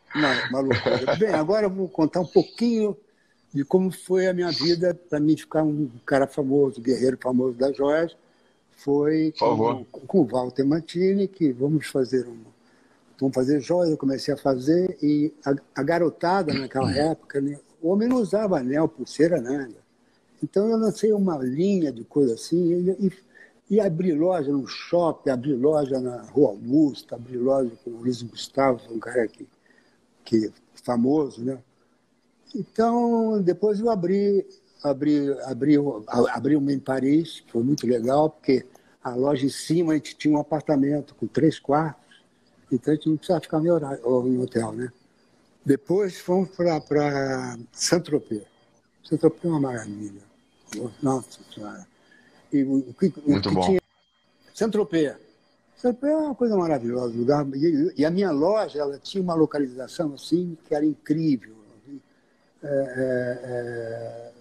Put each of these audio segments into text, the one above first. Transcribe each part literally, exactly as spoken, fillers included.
uma, uma loucura. Bem, agora eu vou contar um pouquinho de como foi a minha vida para mim ficar um cara famoso, guerreiro famoso das joias. Foi Por favor. com, com o Walter Mantini, que vamos fazer um, vamos fazer joias, eu comecei a fazer, e a, a garotada naquela época, né, o homem não usava anel, pulseira, nada. Então eu lancei uma linha de coisa assim, e, e, e abri loja no shopping, abri loja na Rua Augusta, abri loja com o Luiz Gustavo, um cara que, que famoso, né? Então, depois eu abri, abri, abri, abri uma em Paris, que foi muito legal, porque a loja em cima a gente tinha um apartamento com três quartos, então a gente não precisava ficar em, horário, ou em hotel, né? Depois fomos para Saint-Tropez. Saint-Tropez é uma maravilha. Nossa Senhora. E o, o, que, o Muito que bom. tinha... Saint-Tropez. Saint-Tropez é uma coisa maravilhosa. Lugar, e, e a minha loja ela tinha uma localização assim que era incrível. É, é, é...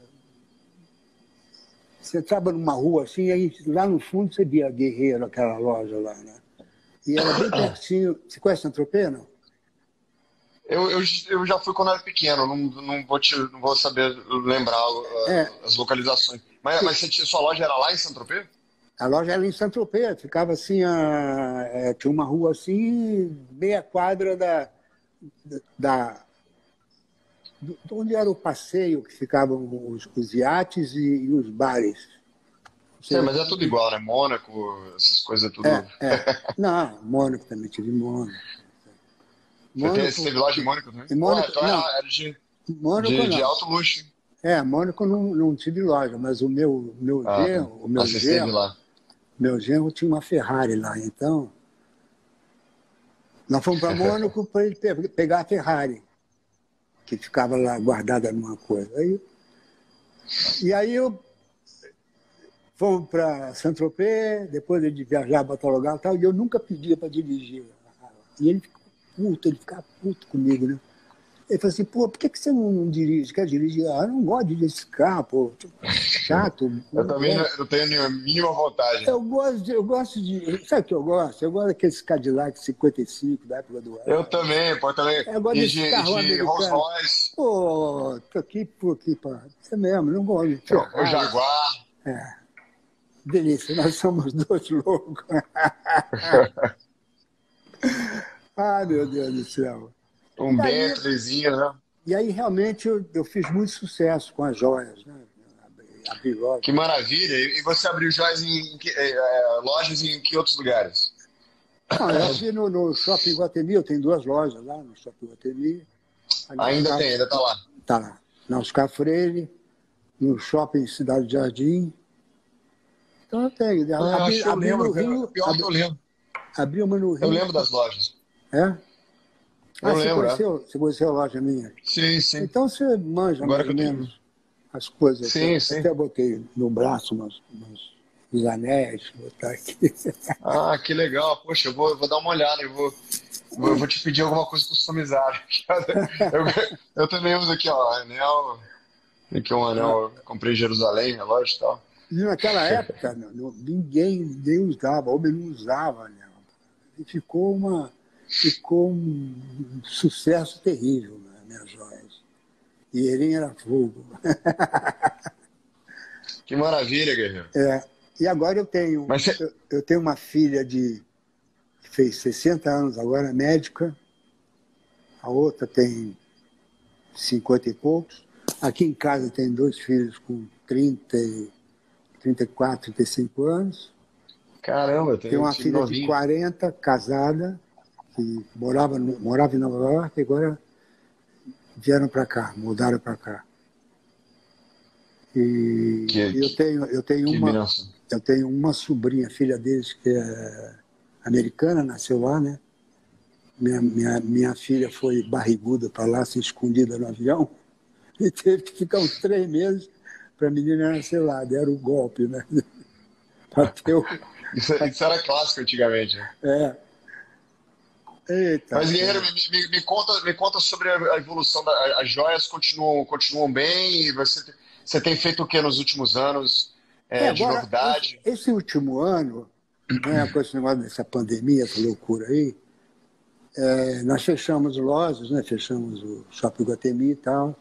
Você entrava numa rua assim, aí lá no fundo você via Guerreiro, aquela loja lá, né? E era bem pertinho. Você conhece Saint-Tropez, não? Eu, eu, eu já fui quando era pequeno, não, não, vou, te, não vou saber lembrar uh, É. as localizações. Mas, mas você tinha, sua loja era lá em Saint-Tropez? A loja era em Saint-Tropez, ficava assim, a, é, tinha uma rua assim, meia quadra da, da, de onde era o passeio que ficavam os, os iates e, e os bares. Sim, mas é tudo igual, né? Mônaco, essas coisas, tudo. É, é. Não, Mônaco também, tive Mônaco. Você, tem, Mônaco, você teve loja em Mônaco também? em Mônaco, Pô, então não, era, era de, Mônaco de, de não. alto luxo. É, Mônaco não, não tive loja, mas o meu, meu Ah, genro, o meu ah, você esteve genro, lá. meu genro tinha uma Ferrari lá, então nós fomos para Mônaco para ele pe- pegar a Ferrari, que ficava lá guardada numa coisa. Aí, e aí eu fomos para Saint-Tropez, depois ele viajar para tal lugar e tal, e eu nunca pedia para dirigir. E ele ficou puto, ele ficava puto comigo, né? Ele falou assim, pô, por que, que você não dirige? Quer dirigir? Ah, eu não gosto de dirigir esse carro, pô. Chato. Eu também não, gosto. não tenho a mínima vontade. Eu gosto de, eu gosto de. Sabe o que eu gosto? Eu gosto daqueles Cadillac cinquenta e cinco da época do Eu ar. também, pô, também. Eu gosto E desse de, carro de Rolls americano. Royce, Pô, tô aqui, pô, aqui, pô. Isso mesmo, não gosto de o Ferrari. Jaguar. É. Delícia, nós somos dois loucos. Ai, meu Deus do céu. Um E aí, Bentleyzinho, né? e aí realmente, eu, eu fiz muito sucesso com as joias, né? Abri, abri loja. Que maravilha. E e você abriu joias em, em que- eh, eh, lojas em que outros lugares? Não, eu abri no, no Shopping Guatemi, eu tenho duas lojas lá no Shopping Guatemi. Ali na Ainda Oscar- tem, ainda tá lá. Tá lá. Na Oscar Freire, no Shopping Cidade Jardim. Então eu tenho. Ah, Abri, acho que eu abri no lembro, cara. Rio. Pior que Abri, eu lembro. abri uma no Eu Rio. lembro das lojas. É? Ah, Eu você lembro, é. conheceu, você conheceu a loja minha? Sim, sim. Então você manja Agora mais que ou eu tô... menos as coisas. Sim, Eu sim. até botei no braço umas, umas, os anéis, vou botar aqui. Ah, que legal. Poxa, eu vou, eu vou dar uma olhada. Eu vou, vou, eu vou te pedir alguma coisa customizada. Eu, eu também uso aqui, ó, anel. Aqui um anel, eu comprei em Jerusalém, relógio e tal. E naquela época, não, não- ninguém, ninguém usava, homem não usava, né? E ficou, uma, ficou um sucesso terrível, né, minhas joias. E ele era fogo. Que maravilha, guerreiro. É, e agora eu tenho, Mas você... eu, eu tenho uma filha de, que fez sessenta anos agora, médica, a outra tem cinquenta e poucos. Aqui em casa tem dois filhos com trinta, e- trinta e quatro, trinta e cinco anos. Caramba, tem, Tem uma tem filha de novinho. quarenta, casada, que morava, no- morava em Nova York e agora vieram para cá, mudaram para cá. E Que, eu tenho, eu tenho que uma, benção. eu tenho uma sobrinha, filha deles, que é americana, nasceu lá, né? Minha, minha, minha filha foi barriguda para lá, se escondida no avião, e teve que ficar uns três meses para a menina nascer lá. Deram o golpe, né? Pra ter o- Isso, isso era clássico antigamente. Né? é. Eita. Mas, guerreiro, me, me, me conta, me conta sobre a evolução. Da, as joias continuam, continuam bem? E você, te- você tem feito o que nos últimos anos É, é, de agora, novidade? esse, esse último ano, né, com esse negócio dessa pandemia, essa loucura aí, É, nós fechamos lojas, né? Fechamos o Shopping Iguatemi e tal.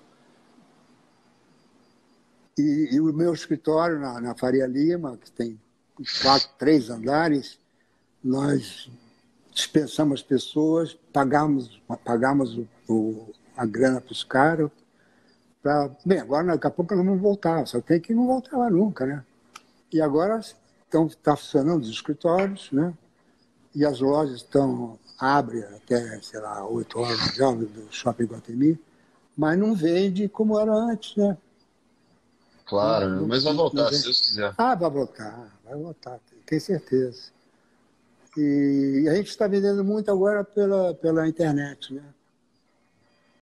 E, e o meu escritório na, na Faria Lima, que tem quatro, três andares, nós dispensamos pessoas, pagamos, pagamos o, o, a grana para os caras. Pra, bem, agora daqui a pouco nós vamos voltar, só tem que não voltar lá nunca, né? E agora está funcionando os escritórios, né? E as lojas estão, abrem até, sei lá, oito horas já do Shopping Iguatemi, mas não vende como era antes, né? Claro, Não, mas vai não, não voltar, se vende. Deus quiser. Ah, vai voltar, vai voltar, tenho certeza. E a gente está vendendo muito agora pela, pela internet, né?